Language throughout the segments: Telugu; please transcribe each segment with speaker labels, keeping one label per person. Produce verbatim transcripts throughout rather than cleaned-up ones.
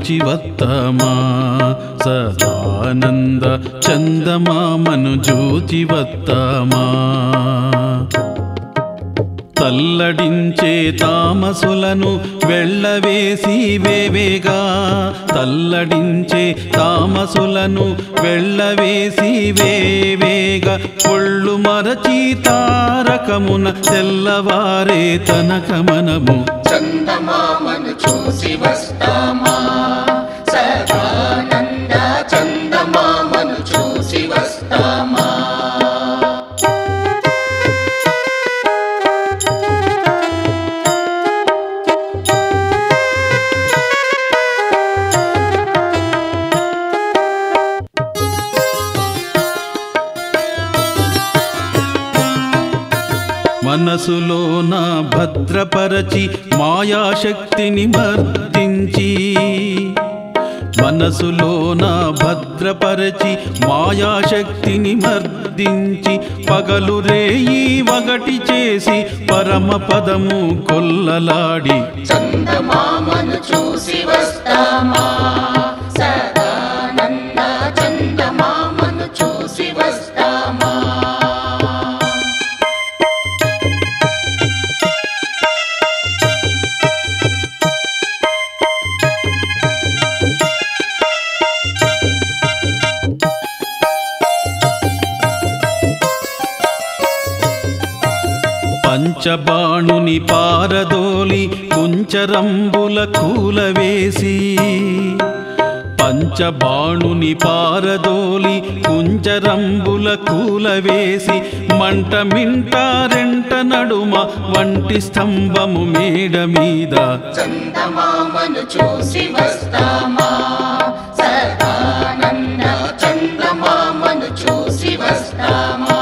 Speaker 1: చూచి వత్తమా సదానంద చందమామను చూచి వత్తమా తల్లడించే తామసులను వెళ్ళవేసి వేవేగా తల్లడించే తామసులను వెళ్ళవేసి వేవేగా ఒళ్ళు మరచి తారకమున తెల్లవారే తనకమనము
Speaker 2: చందమామను చూసి వస్తామా సదానంద చందమామను చూసి వస్తామా
Speaker 1: మనసులో నా భద్రపరచి మాయాశక్తిని మర్దించి మనసులో నా భద్రపరచి మాయాశక్తిని మర్దించి పగలు రేయి వగటి చేసి పరమ పదము కొల్లలాడి
Speaker 2: చందమామను చూసి వస్తామా సదానంద చందమామను చూసి వస్తామా
Speaker 1: పంచబాణుని పారదోలి కుంచరంబుల కూలవేసి పంచబాణుని పారదోలి కుంచరంబుల కూలవేసి మంట మింట రెంట నడుమ వంటి స్తంభము మేడ మీద
Speaker 2: చందమామను చూసి వస్తామా సదానంద చందమామను చూసి వస్తామా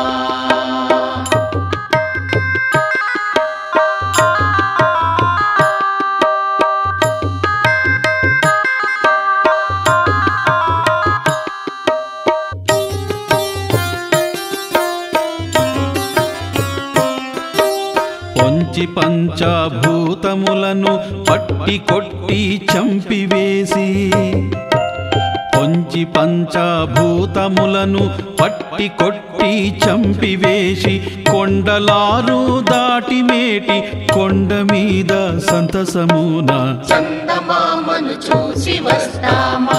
Speaker 1: పొంచి పంచభూతములను పట్టి కొట్టి చంపివేసి పొంచి పంచభూతములను పట్టి కొట్టి చంపివేసి కొండలారు దాటి మేటి కొండ మీద సంతసమున
Speaker 2: చందమామను చూసి వస్తామా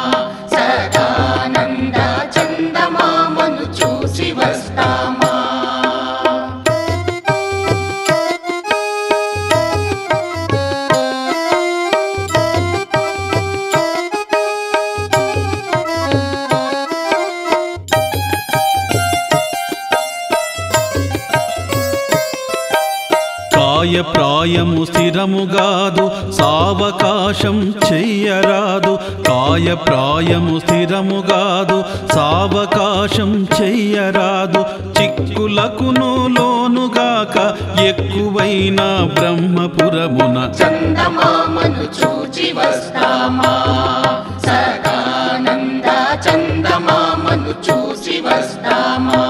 Speaker 2: సదానంద చందమామను చూసి వస్తామా
Speaker 1: కాయ ప్రాయము స్థిరముగాదు సావకాశం చెయ్యరాదు కాయ ప్రాయము స్థిరముగాదు సావకాశం చెయ్యరాదు చిక్కులకును లోనుగాక ఎక్కువైన బ్రహ్మపురమున
Speaker 2: చందమామను చూచి వస్తామా సదానంద చందమామను చూసి వస్తామా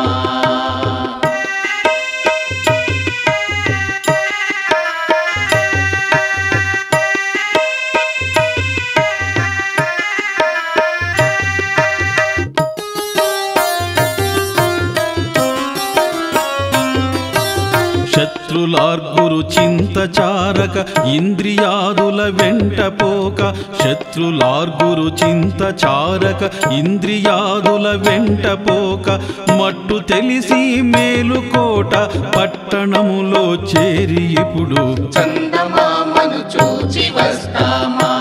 Speaker 1: శత్రులార్గురు చింత చారక ఇంద్రియాదుల వెంట పోక శత్రులార్గురు చింత చారక ఇంద్రియాదుల వెంట పోక మట్టు తెలిసి మేలుకోట పట్టణములో చేరి ఇప్పుడు
Speaker 2: చందమామను చూచి వస్తామా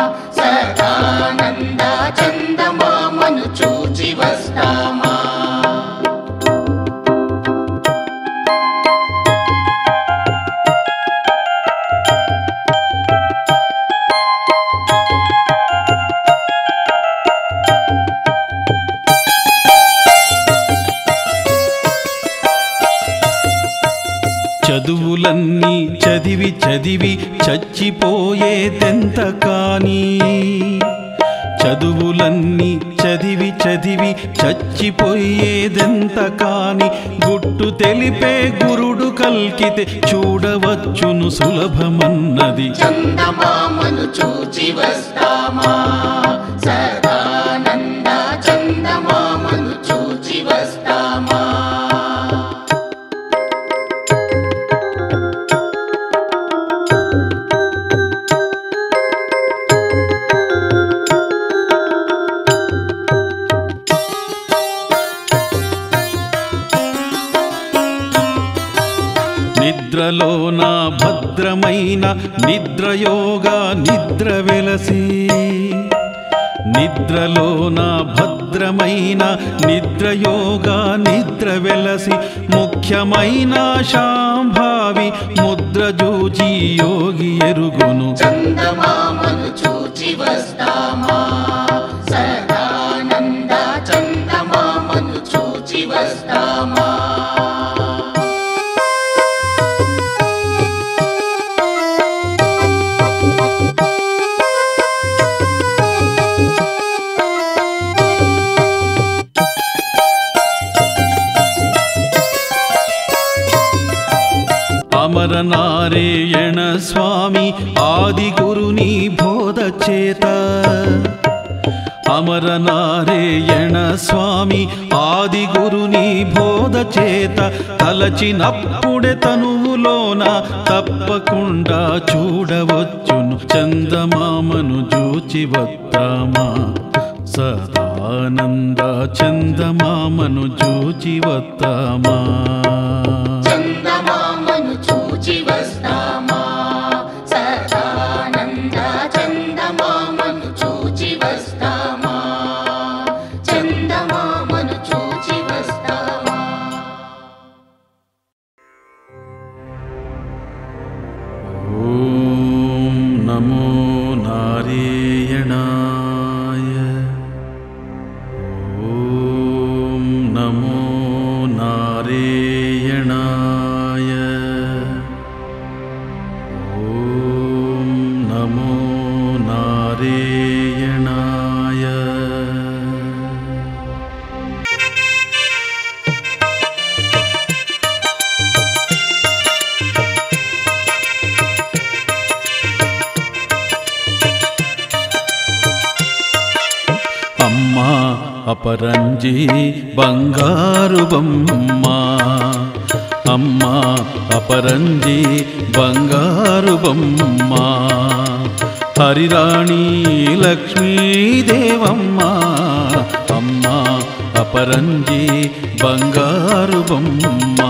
Speaker 2: సదానంద చందమామను చూచి వస్తామా
Speaker 1: చదువులన్నీ చదివి చదివి చచ్చిపోయేదెంత కాని చదువులన్నీ చదివి చదివి చచ్చిపోయేదెంత కాని గుట్టు తెలిపే గురుడు కల్కితే చూడవచ్చును సులభమన్నది.
Speaker 2: చందమామను చూచి వస్తామా సదానంద, చందమామను చూచి వస్తామా.
Speaker 1: నిద్రలోన భద్రమైన నిద్రయోగా నిద్ర వెలసి, నిద్రలోన భద్రమైన నిద్రయోగా నిద్ర వెలసి ముఖ్యమైన శాంభావి ముద్ర జూచి యోగి ఎరుగును.
Speaker 2: చందమామను చూచి వస్తామా సదానంద, చందమామను చూచి వస్తామా.
Speaker 1: అమరనారాయణ స్వామి ఆది గురుని బోధ చేత, అమరనారాయణ స్వామి ఆది గురుని బోధ చేత తలచినప్పుడే తనువులోన తప్పకుండా చూడవచ్చును చందమామను చూచి వస్తామా సదానంద, చందమామను చూచి వస్తామా.
Speaker 2: చందమామను చూచి వస్తామా సదానంద, చందమామను చూచి వస్తామా, చందమామను చూచి వస్తామా.
Speaker 1: ఓం నమో నారాయణాయ, ఓం నమో నారాయణాయ, ఓం నమో నారాయణాయ. అమ్మా అపరంజి బంగారు బొమ్మ, అమ్మా అపరంజి బంగారు బొమ్మ, హరిరాణి లక్ష్మీదేవమ్మ, అమ్మా అపరంజి బంగారు బొమ్మ.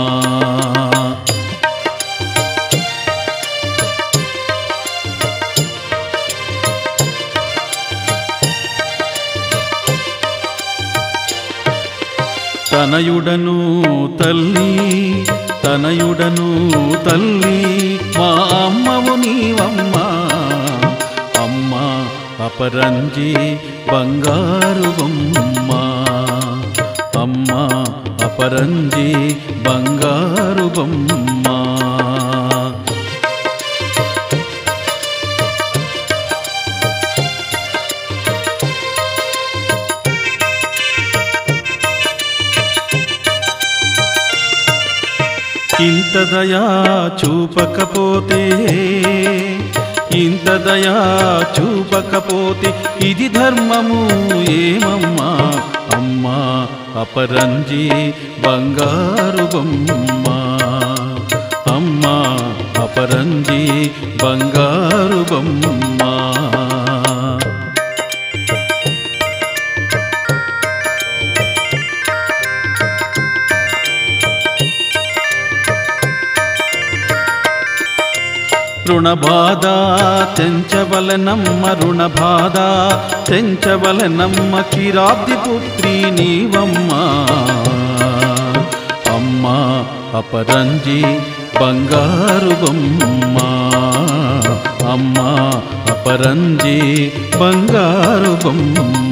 Speaker 1: తనయుడను తల్లి, తనయుడను తల్లి మా అమ్మవు నీవమ్మ, అమ్మ అపరంజి బంగారు బొమ్మ, అమ్మ అపరంజి బంగారు బొమ్మ. ఇంత దయా చూపకపోతే, ఇంత దయా చూపకపోతే ఇది ధర్మము ఏమమ్మా, అమ్మా అపరంజి బంగారు బొమ్మ, అమ్మా అపరంజి బంగారు బొమ్మ. రుణబాధ తెంచవలనమ్మ, రుణబాధ తెంచవలనమ్మ, కిరాబ్ది పుత్రి నీవమ్మ, అమ్మ అపరంజి బంగారు బొమ్మ, అమ్మ అపరంజి బంగారు బొమ్మ.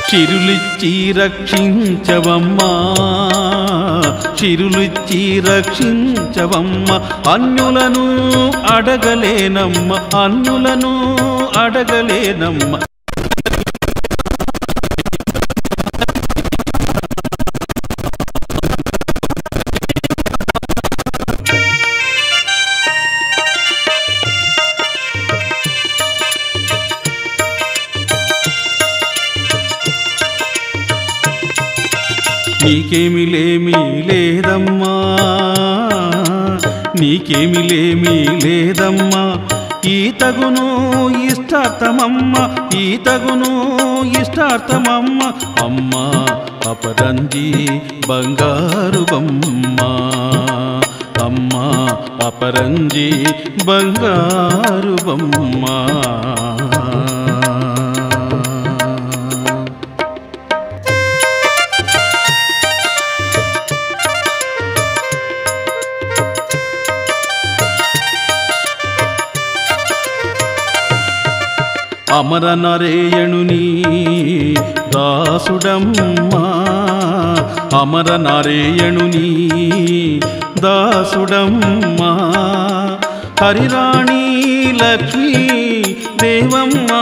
Speaker 1: చిరులిచ్చి రక్షించవమ్మా చిరులిచ్చి రక్షించవమ్మ అన్యులను అడగలేనమ్మ అన్యులను అడగలేనమ్మ నీకేమి లేమి లేదమ్మా నీకేమి లేమి లేదమ్మా ఈతగును ఇష్టార్థమమ్మ ఈతగును ఇష్టార్థమమ్మ అమ్మా అపరంజి బంగారు బొమ్మ అమ్మా అపరంజి బంగారు బొమ్మ అమర నరేయణుని దాసుడమ్మా అమర నరేయణుని దాసుడమ్మా హరిరాణి లక్ష్మీ దేవమ్మా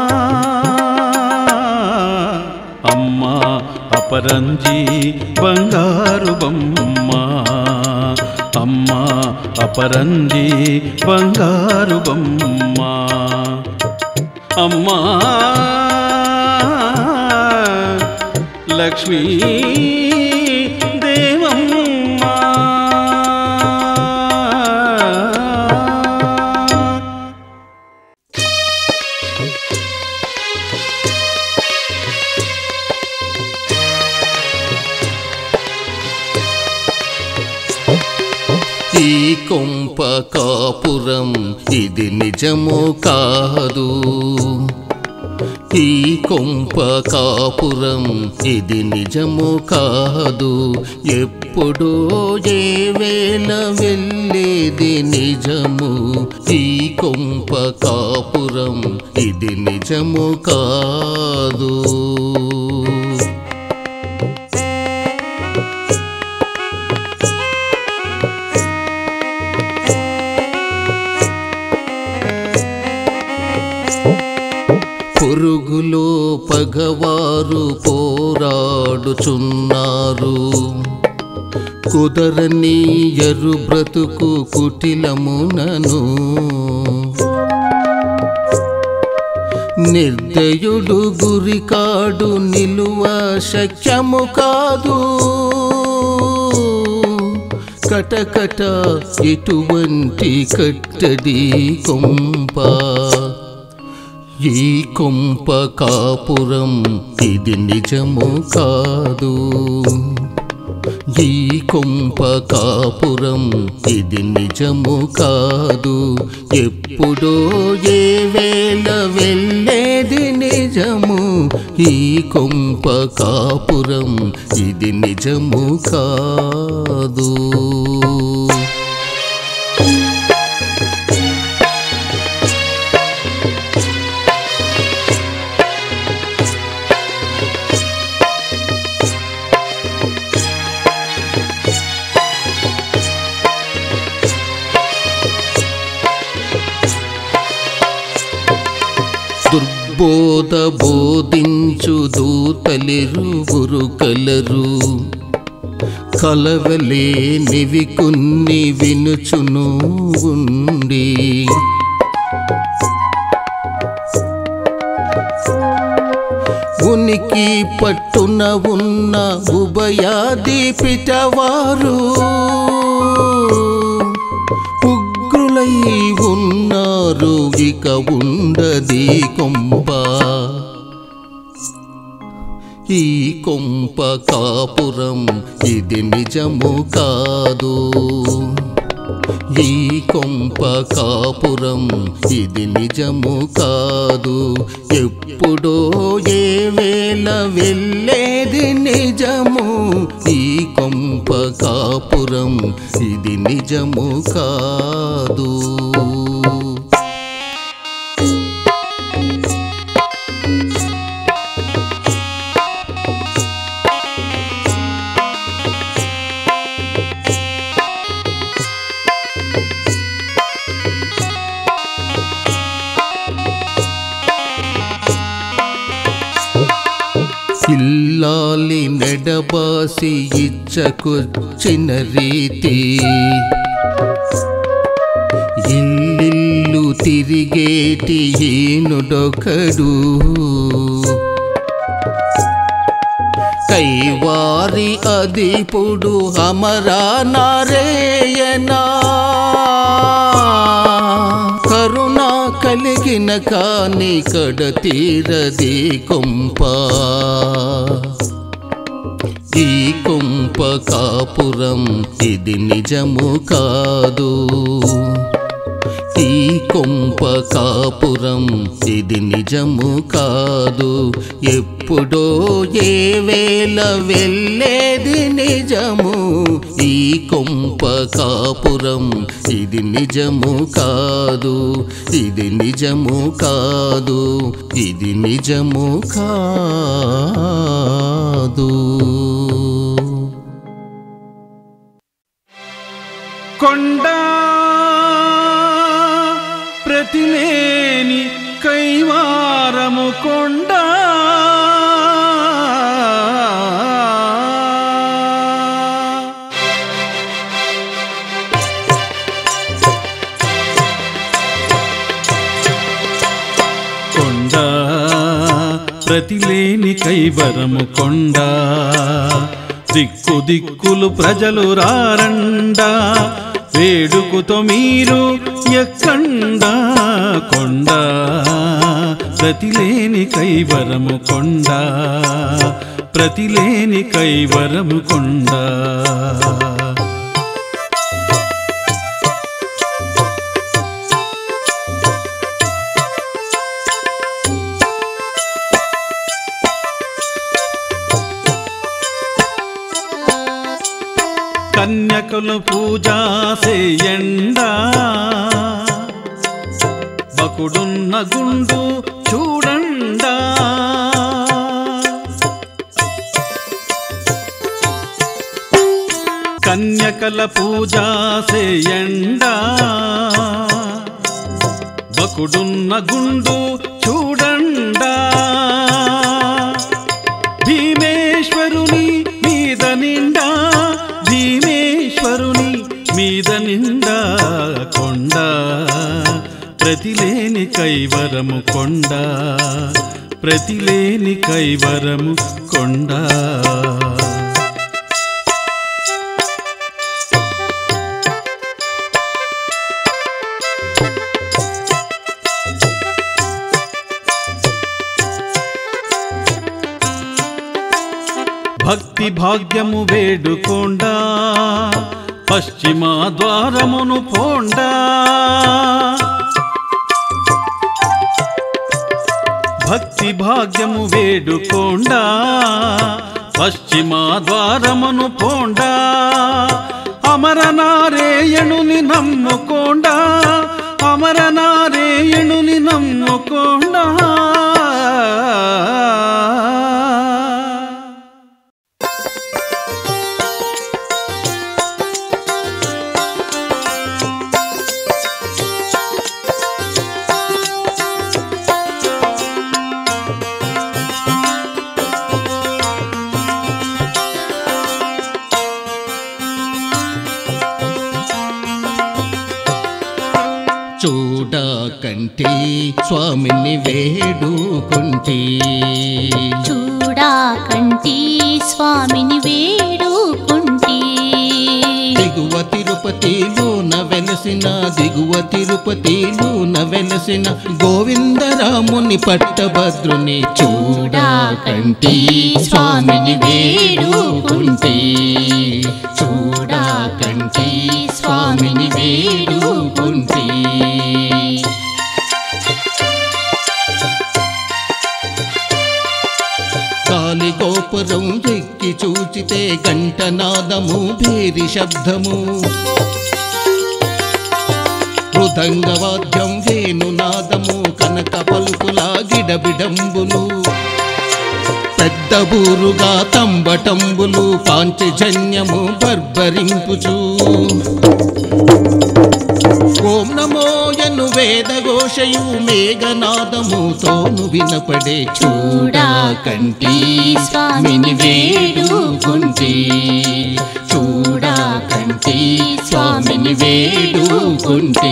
Speaker 1: అమ్మా అపరంజి బంగారు బొమ్మ అమ్మా అపరంజి బంగారు బొమ్మ అమ్మా లక్ష్మీ దేవమ్మా
Speaker 3: ఈ కొంప కాపురం ఇది నిజమో కాదు ఈ కొంప కాపురం ఇది నిజమో కాదు ఎప్పుడో ఏ వేళ వెళ్ళేది నిజము ఈ కొంప కాపురం ఇది నిజమో కాదు పొరుగులో పగవారు పోరాడుచున్నారు కుదరని ఎరు బ్రతుకు కుటిలమునను నిర్దయుడు గురికాడు నిలువ శక్యము కాదు కటకట ఇటువంటి కట్టడి కొంప ఈ కొంప కాపురం ఇది నిజము కాదు ఈ కొంప కాపురం ఇది నిజము కాదు ఎప్పుడో ఏ వేళ వెళ్ళేది నిజము ఈ కొంప కాపురం ఇది నిజము కాదు దుర్బోధ బోధించు దూతలిరువురు కలరు కలవలేనివి కొన్ని వినుచును ఉండి ఉనికి పట్టున ఉన్న ఉభయాదీపిటవారు ఉగ్రులై ఉన్నారు ఇక ఉండది కొంప ఈ కొంప కాపురం ఇది నిజము కాదు ఈ కొంప కాపురం ఇది నిజము కాదు ఎప్పుడో ఏ వేళ వెళ్ళేది నిజము ఈ కొంప కాపురం ఇది నిజము కాదు ఇల్లాలి నెడబాసి ఇచ్చకొచ్చిన రీతి ఇల్లిల్లు తిరిగేటి ఈనుడొకడు కైవారి అదిపుడు అమరా నారాయణ కరుణ కలిగిన కాని కడతీరది కొంప ఈ కొంప కాపురం ఇది నిజము కాదు ఈ కొంప కాపురం ఇది నిజము కాదు ఎప్పుడో ఏ వేళ వెళ్ళేది నిజము ఈ కొంప కాపురం ఇది నిజము కాదు ఇది నిజము కాదు ఇది నిజము కాదు
Speaker 1: కొండా ప్రతిలేని కైవారము కొండా కొండా ప్రతిలేని కైవరము కొండా దిక్కు దిక్కులు ప్రజలు రారండా వేడుకుతో మీరు ఎక్కండా కొండ ప్రతిలేని కైవరము కొండ ప్రతిలేని కైవరము కొండ కన్యకులు పూజ చేయండా బకుడున్న గుండు చూడండా కన్యకల పూజ చేయండా బకుడున్న గుండు చూడండా భీమేశ్వరుని మీద నిండా భీమేశ్వరుని మీద నిండా కొండ ప్రతిలేని కైవరము కొండ ప్రతిలేని కైవరము కొండ భక్తి భాగ్యము వేడుకోండా పశ్చిమ ద్వారమును పోండా భక్తి భాగ్యము వేడుకోండా పశ్చిమ ద్వారమును పోండా అమరనారాయణుని నమ్ముకోండా అమరనారాయణుని నమ్ముకోండా
Speaker 3: చూడకంటి స్వామిని వేడుకుంటి
Speaker 4: చూడకంటి స్వామిని వేడుకుంటి
Speaker 3: దిగువ తిరుపతిలోన వెలసిన దిగువ తిరుపతిలోన వెలసిన గోవిందరాముని పట్టభద్రుని చూడకంటి స్వామిని వేడుకుంటి చూడకంటి స్వామిని వేడుకుంటి కాలి గోపురం ఎక్కి చూచితే గంటనాదము భేరి శబ్దము మృదంగవాద్యం వేణునాదము కనక పలుకుల గిడబిడంబులు పెద్ద బూరుగా తంబటంబులు పాంచజన్యము బర్బరింపుచు ఓం నమో యను వేదఘోషయు మేఘనాదముతోను వినపడే చూడా కంటి స్వామిని వేడుకుంటి చూడా కంటి స్వామిని వేడుకుంటి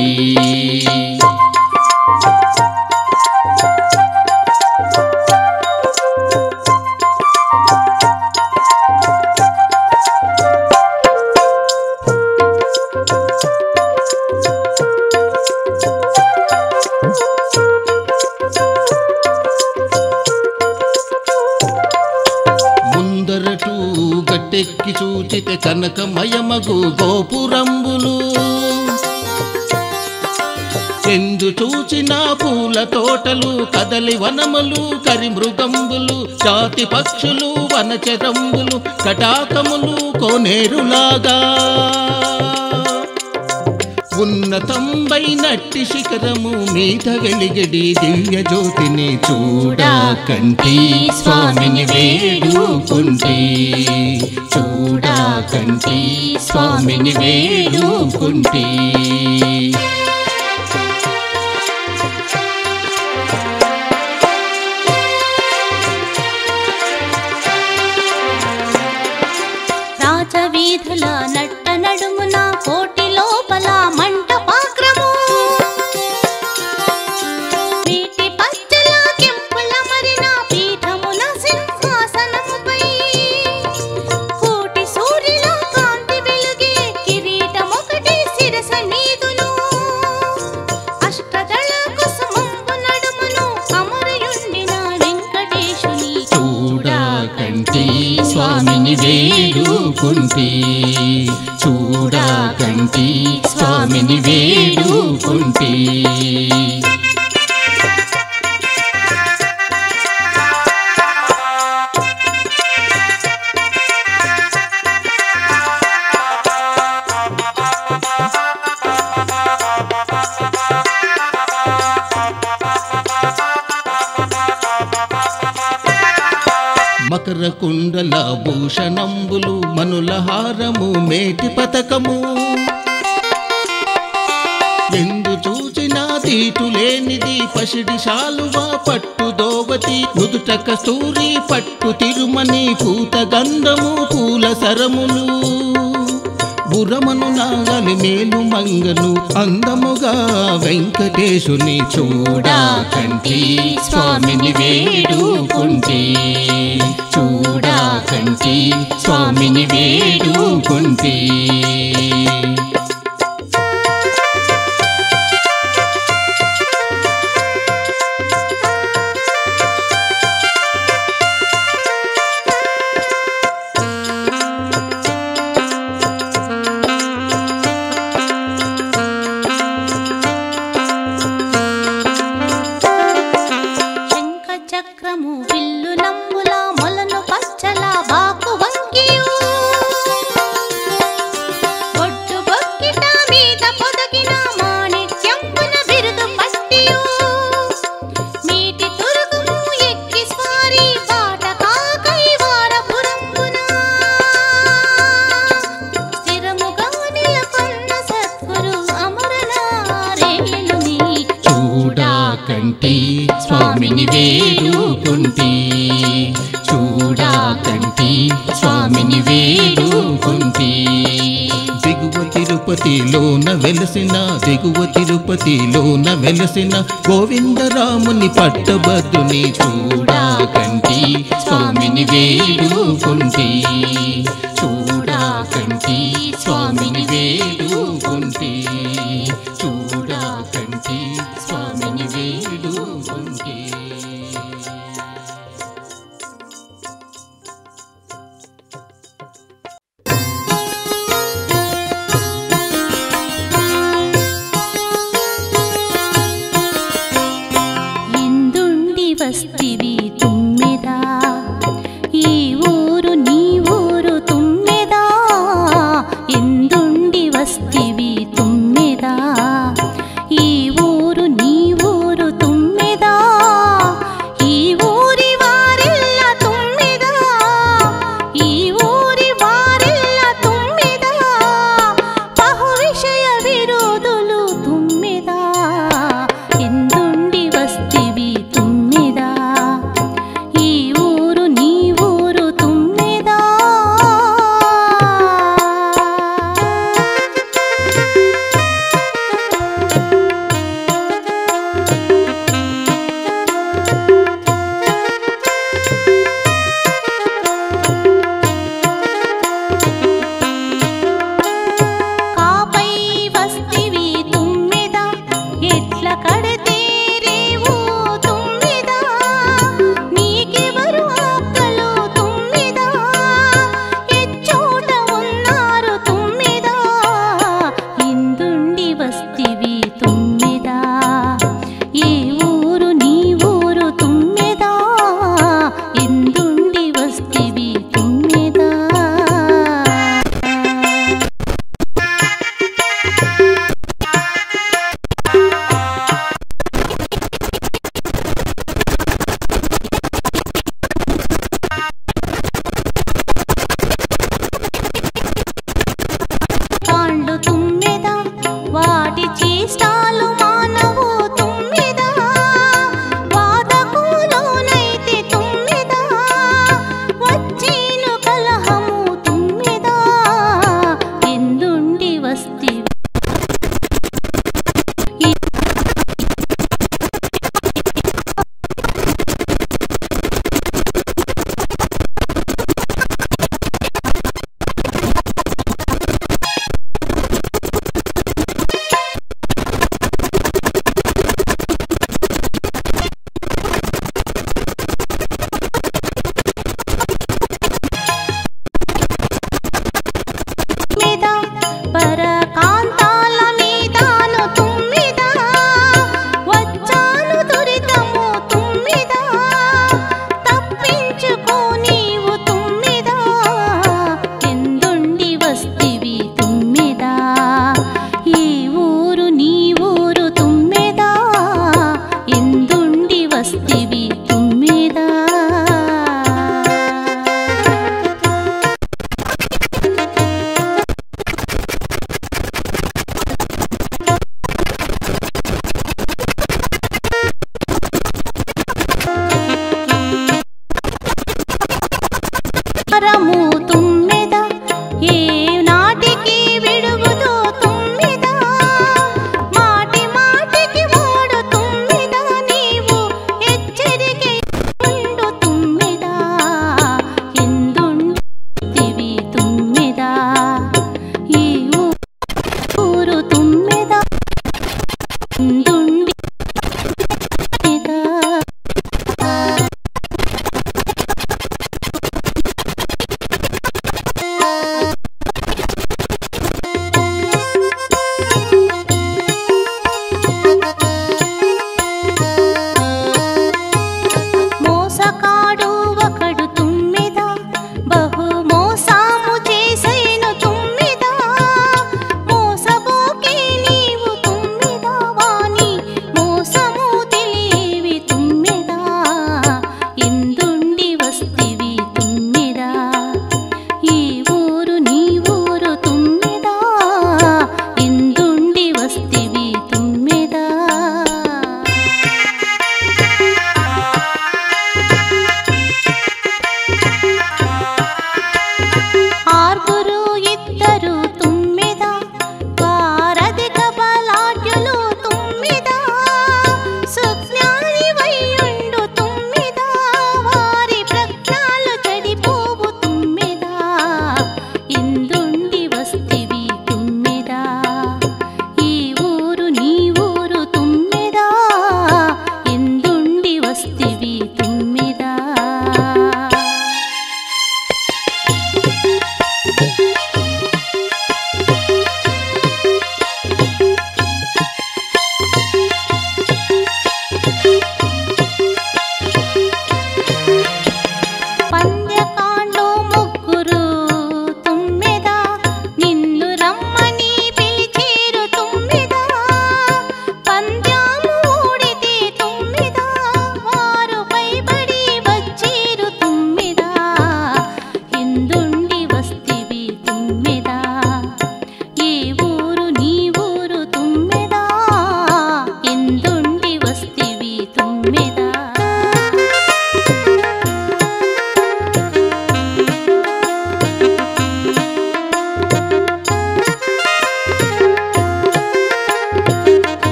Speaker 3: గట్టెక్కి చూచితే కనకమయమగు గోపురంబులు ఎందు చూచిన పూల తోటలు కదలి వనములు కరిమృగంబులు జాతి పక్షులు వనచరంబులు కటాకములు కోనేరులాగా ఉన్నతంబైనట్టి శిఖరము మీద వెలిగడి దివ్య జ్యోతిని చూడా కంటి స్వామిని వేడుకుంటి చూడా కంటి స్వామిని వేడుకుంటి
Speaker 4: రాజవీధుల నట్ట నడుమున కోటి లోపల మంటపాగ్రము వీటి పచ్చల కెంపుల మరిన పీఠమున సింహాసనముపై కోటి సూర్యుల కాంతి వెలుగే కిరీటమొకటి శిరస నీదును అష్టదళ కుసుమంబు నడుమును అమరయుండిన వెంకటేశుని
Speaker 3: చూడా కంటి స్వామిని వేడుకుంటి చూడా కంటి స్వామిని వేడుకుంటి మకర కుండల భూషణంబులు మనుల హారము మేటి పతకము ఎందు చూచినా తీటులేనిది పసిడి శాలువా పట్టు దోవతి నుదుట కస్తూరి పట్టు తిరుమని పూత గంధము పూల సరములు బురమను నాగలి మేలు మంగను అందముగా వెంకటేశుని చూడా కంటి స్వామిని వేడుకుంటి చూడా కంటి స్వామిని వేడుకుంటి
Speaker 4: చక్రము విల్లు నంబుల మొలను పచ్చల బాకు వంకియు బొట్టు బొక్కిట మీద పొదగిన మాణిక్యంబున బిరుదు పట్టియు మీటి తురుగుము ఎక్కి స్వారి బాట కాకై వారపురంబున స్థిరముగా నిలకొన్న సద్గురు అమరనారేయుని
Speaker 3: చూడా కంటి స్వామిని వేడుకుంటి చూడా కంటి స్వామిని వేడుకుంటి దిగువ తిరుపతిలోన వెలసిన దిగువ తిరుపతిలోన వెలసిన గోవిందరాముని పట్టభద్రుని చూడా కంటి స్వామిని వేడుకుంటి చూడా కంటి స్వామిని వేడుకుంటి చూడా కంటి స్వామిని వేడుకుంటి
Speaker 4: ఎందుండి వస్తివి తుమ్మెదా ఈ ఊరు నీ ఊరు తుమ్మెదా ఎందుండి వస్తివి తుమ్మెదా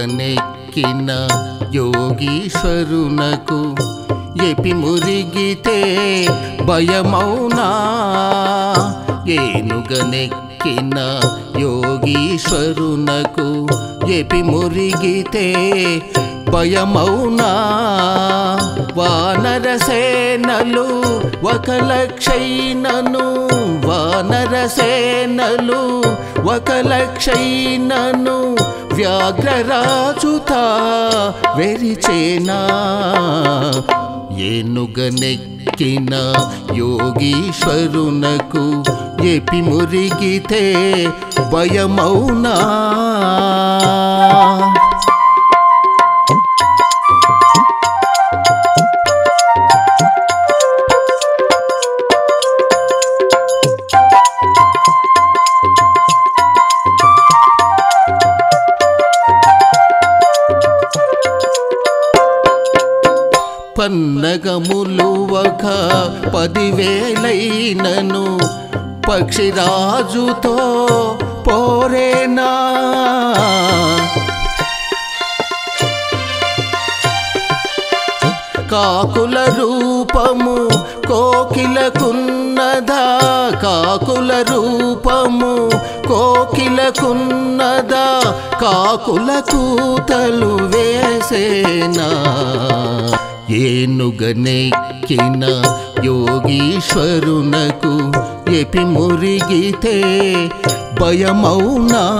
Speaker 3: ఏనుగనెక్కిన యోగీశ్వరునకు ఎపి మురిగితే భయమౌనా ఏనుగనెక్కిన యోగీశ్వరునకు ఎపి మురిగితే భయమౌనా వానరసేనలు ఒక లక్షైనను వానరసేనలు ఒక లక్షైనను వ్యాఘ్రరాజుతా వెరిచేనా ఏనుగనెక్కిన యోగీశ్వరునకు ఎపి మురిగితే భయమౌనా పన్నగములు ఒక పదివేలైనను పక్షిరాజుతో పోరేనా కాకుల రూపము కోకిలకున్నదా కాకుల రూపము కోకిలకున్నదా కాకుల కూతలు వేసేనా ఏనుగనెక్కిన యోగీశ్వరునకు ఎపి మురిగితే భయమౌనా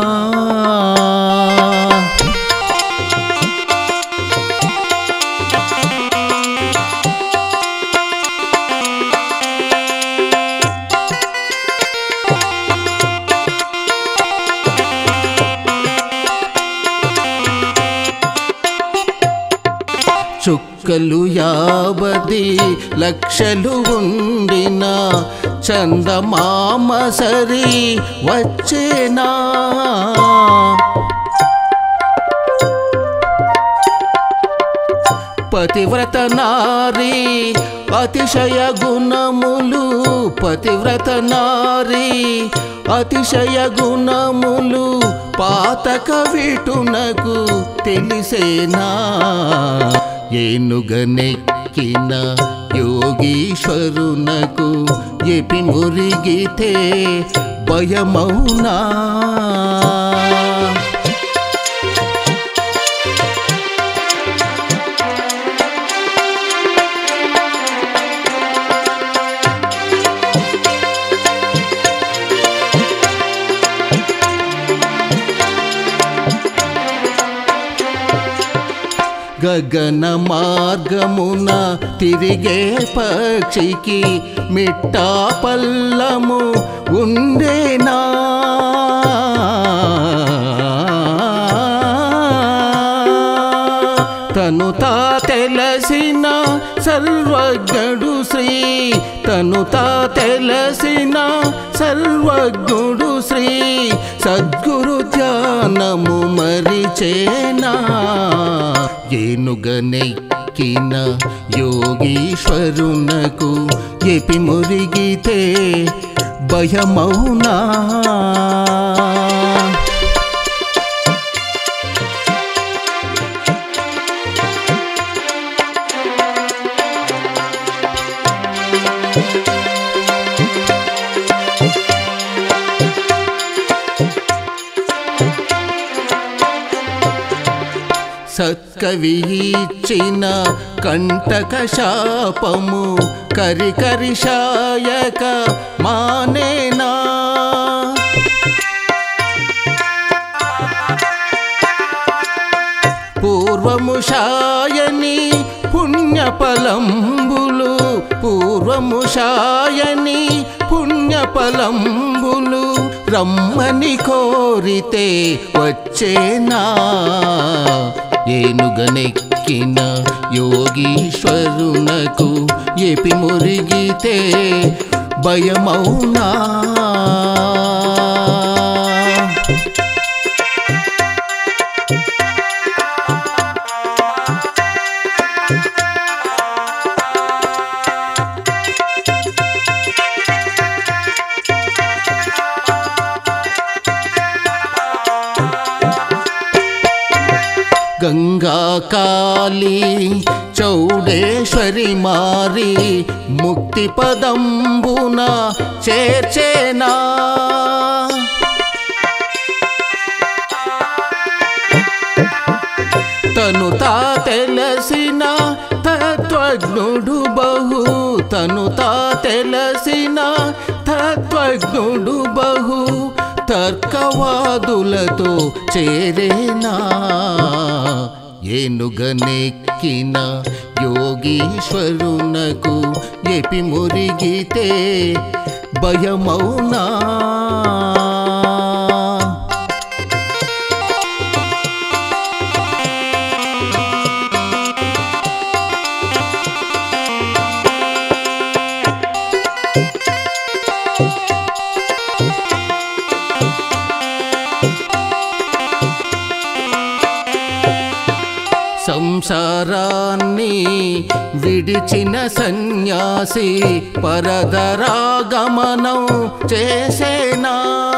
Speaker 3: చుక్కలు యాభది లక్షలు ఉండిన చందమామ సరి వచ్చేనా పతివ్రత నారీ అతిశయ గుణములు పతివ్రత నారీ అతిశయ గుణములు పాతక విటునకు తెలిసేనా ఏనుగనెక్కిన యోగీశ్వరునకు ఎపి మురిగితే భయమౌనా గగన మార్గమున తిరిగే పక్షికి మిట్టా పల్లము ఉండేనా తను తా తెలసిన సర్వజ్ఞుడు శ్రీ తను తా తెలసిన సర్వజ్ఞుడు శ్రీ సద్గురు ధ్యానము మరిచేనా ఏనుగనెక్కిన యోగీశ్వరునకు ఎపి మురిగితే భయమౌనా సత్కవి ఇచ్చిన కంటక శాపము కరికరిషాయక మానేనా పూర్వము శాయని పుణ్యఫలంబులు పూర్వము శాయని పుణ్యఫలంబులు రమ్మని కోరితే వచ్చేనా ఏనుగనెక్కిన యోగీశ్వరునకు ఎపి మురిగితే భయమౌనా మహాకాళి చౌడేశ్వరి మారి ముక్తి పదంబున చేర్చేనా తను తా తెలసిన తత్వజ్ఞుడు బహు తను తా తెలసిన తత్వజ్ఞుడు బహు తర్కవాదులతో చేరేనా ఏనుగనెక్కిన యోగీశ్వరునకు ఎపి మురిగితే భయమౌనా సంసారాన్ని విడిచిన సన్యాసి పరదరాగమనం చేసేనా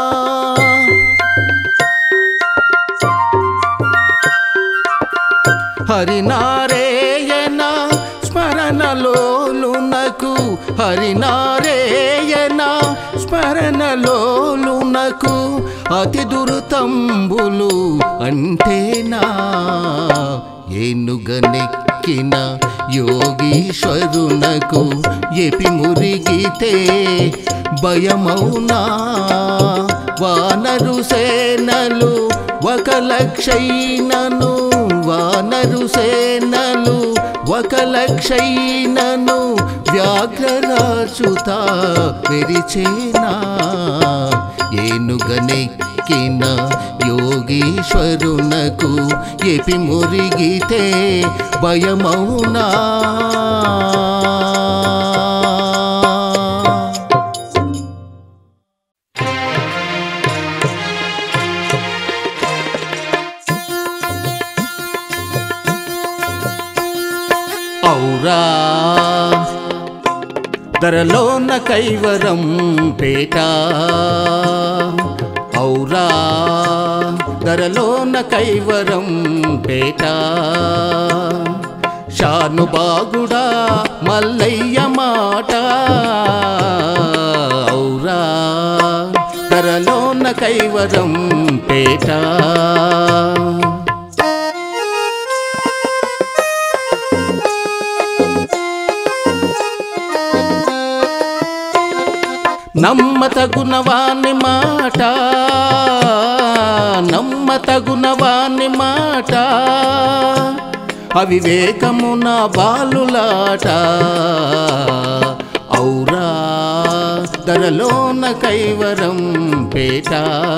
Speaker 3: హరినారేయణ స్మరణలోలునకు హరినారేయణ స్మరణలోలునకు అతి దురుతంబులు అంటేనా ఏనుగనెక్కిన యోగీశ్వరునకు ఎపి మురిగితే భయమౌనా వానరు సేనలు ఒక లక్షైనను వానరు సేనలు ఒక లక్షైనను వ్యాఘ్రరాచుత విరిచేనా ఏనుగనెక్కిన యోగీశ్వరునకు ఎపి మురిగితే భయమౌనా ఔరా ధరలోన కైవరం పేట ఔరా ధరలోన కైవరం పేట షానుబాగుడా మల్లయ్య మాట ఔరా ధరలోన కైవరం పేట నమ్మతగునవాని మాట నమ్మతగునవాని మాట అవివేకమున బాలులాట ఔరా ధరలోన కైవరం పేట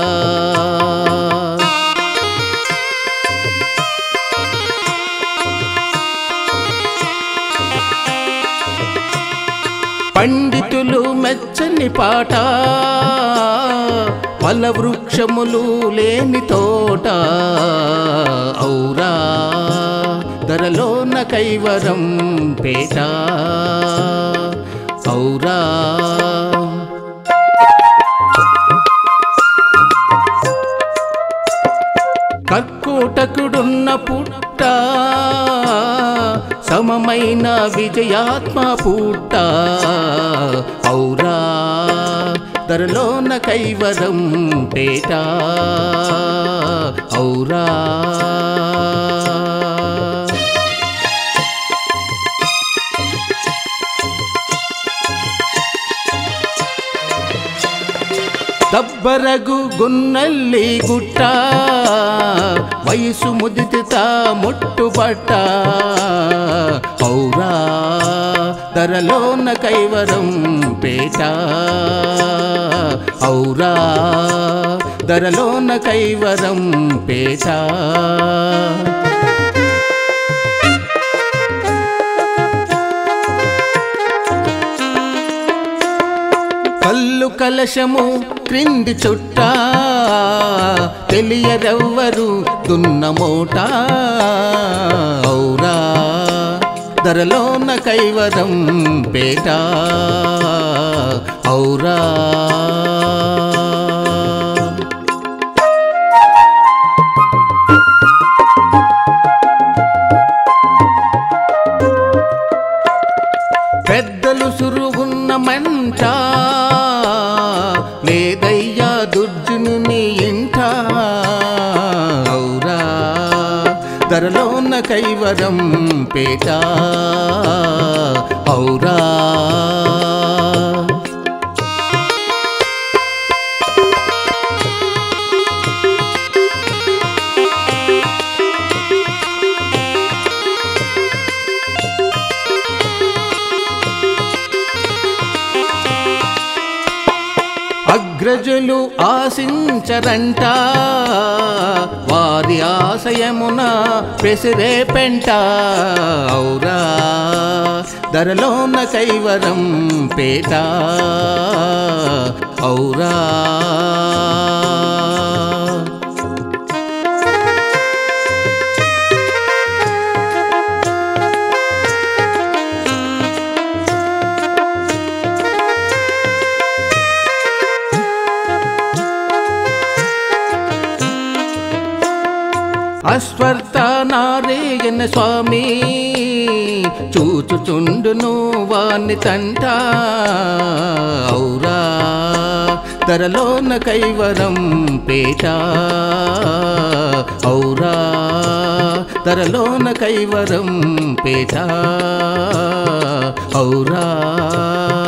Speaker 3: పండితులు మెచ్చని పాట ఫల వృక్షములు లేని తోట ఔరా ధరలోన కైవరం పేట ఔరా కర్కోటకుడున్న పుట్ట సమమైన విజయాత్మ పుట్ట ఔరా ధరలోన కైవరం పేట ఔరా దబ్బరగు గున్నల్లి గుట్ట వయసు ముదిత ముట్టుబట్ట ఔరా ధరలోన కైవరం పేట ఔరా ధరలోన కైవరం పేట కల్లు కలశము క్రింది చుట్ట తెలియరెవ్వరు దున్నమోట ఔరా ధరలోన కైవరం పేట ఔరా కసురుగున్న మంట లేదయ్యా దుర్జును నీ ఇంట ఔరా ధరలోన కైవరం పేట ఔరా అగ్రజులు ఆశించరంట వారి ఆశయమున పెసిరే పెంట ఔరా ధరలోన కైవరం పేట ఔరా అశ్వర్థ నారాయణ స్వామి చూచుచుండును వాని తంట ఔరా ధరలోన కైవరం పేట ఔరా ధరలోన కైవరం పేట ఔరా